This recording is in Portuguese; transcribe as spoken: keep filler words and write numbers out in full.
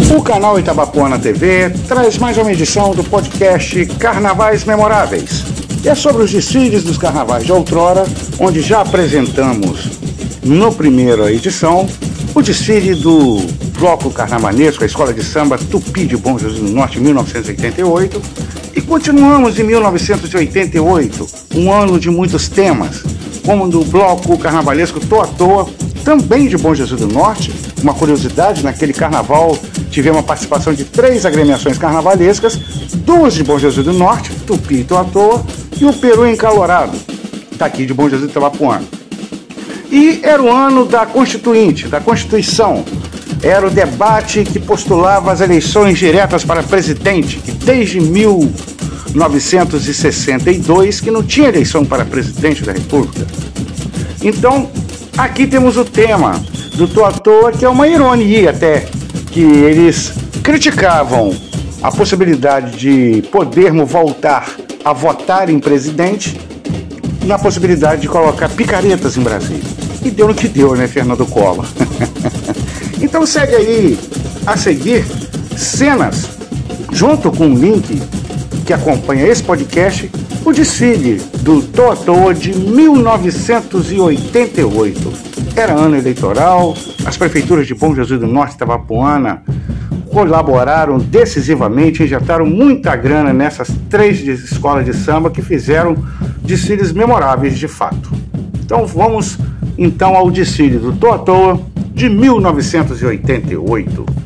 O canal Itabapoana T V traz mais uma edição do podcast Carnavais Memoráveis. E é sobre os desfiles dos carnavais de outrora, onde já apresentamos, no primeira edição, o desfile do Bloco Carnavanesco, a Escola de Samba Tupi de Bom Jesus do Norte, em mil novecentos e oitenta e oito. E continuamos em mil novecentos e oitenta e oito, um ano de muitos temas, como do Bloco Carnavalesco Tô à Toa, também de Bom Jesus do Norte. Uma curiosidade, naquele carnaval tivemos a participação de três agremiações carnavalescas, duas de Bom Jesus do Norte, Tupi e Tô à Toa, e o Peru Encalorado, daqui de Bom Jesus do Itabapoana. E era o ano da Constituinte, da Constituição. Era o debate que postulava as eleições diretas para presidente, que desde mil novecentos e sessenta e dois que não tinha eleição para presidente da República. Então, aqui temos o tema do Tô à Toa, que é uma ironia até, que eles criticavam a possibilidade de podermos voltar a votar em presidente na possibilidade de colocar picaretas em Brasília. E deu no que deu, né, Fernando Collor? Então segue aí, a seguir, cenas, junto com o link que acompanha esse podcast, o desfile do Tô à Toa de mil novecentos e oitenta e oito. Era ano eleitoral, as prefeituras de Bom Jesus do Norte e Itabapoana colaboraram decisivamente, injetaram muita grana nessas três escolas de samba que fizeram desfiles memoráveis de fato. Então vamos então ao desfile do Tô à Toa de mil novecentos e oitenta e oito.